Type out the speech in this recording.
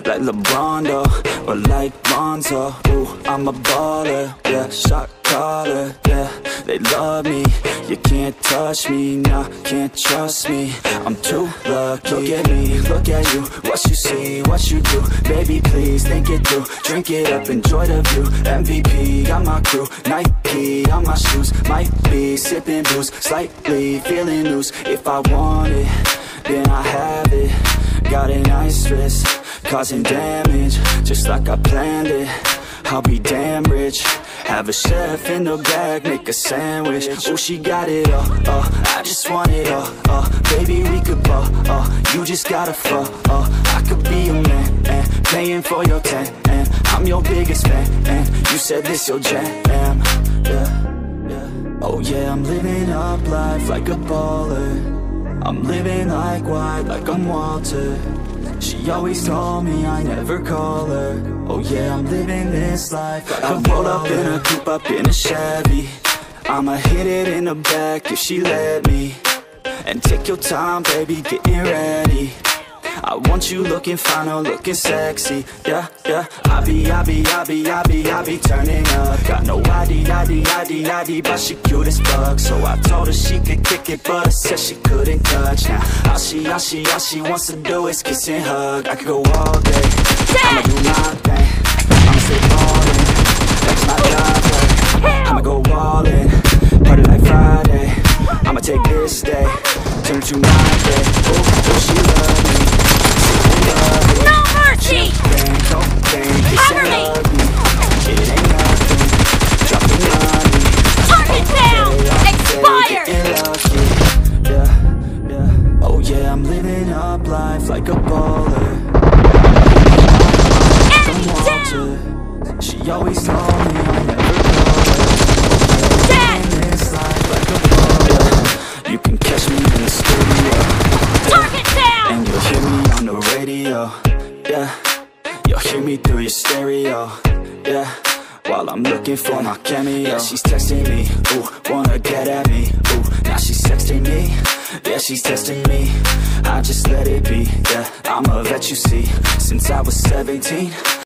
like LeBron, though, or like Lonzo. Ooh, I'm a baller, yeah, shot caller, yeah. They love me, you can't touch me, nah, can't trust me. I'm too lucky. Look at me, look at you, what you see, what you do. Baby, please, think it through. Drink it up, enjoy the view. MVP, got my crew. Nike on my shoes. Might be sipping booze, slightly feeling loose. If I want it, then I have it. Got an ice wrist, causing damage, just like I planned it. I'll be damn rich. Have a chef in the back, make a sandwich. Oh, she got it all, I just want it all, baby, we could ball, you just gotta fall, I could be your man, and paying for your tan, and I'm your biggest fan, and you said this your jam, yeah. Oh yeah, I'm living up life like a baller. I'm living like white, like I'm Walter. She always told me I never call her. Oh yeah, I'm living this life like I roll up in a coupe, up in a Chevy. I'ma hit it in the back if she let me. And take your time, baby, getting ready. I want you looking fine or looking sexy. Yeah, yeah. I be turning up. Got no ID, but she cute as fuck. So I told her she could kick it, but I said she couldn't touch. Now all she wants to do is kiss and hug. I could go all day, I'ma do my thing. I'ma stay ballin', that's my job, right? I'ma go all in, party like Friday. I'ma take this day, turn to my day. Oh, she love me. No mercy! Cover me! Target down! Expired! Yeah. Oh yeah, I'm living up life like a baller. Enemy down! She always told me I never call her. Dead! This life like a baller. You can catch me in the studio. Target down! And you'll hear me on the radio. Yeah, you'll hear me through your stereo. Yeah, while I'm looking for my cameo. Yeah, she's texting me, ooh, wanna get at me. Ooh, now she's texting me. Yeah, she's testing me. I just let it be. Yeah, I'm a vet, you see, since I was 17.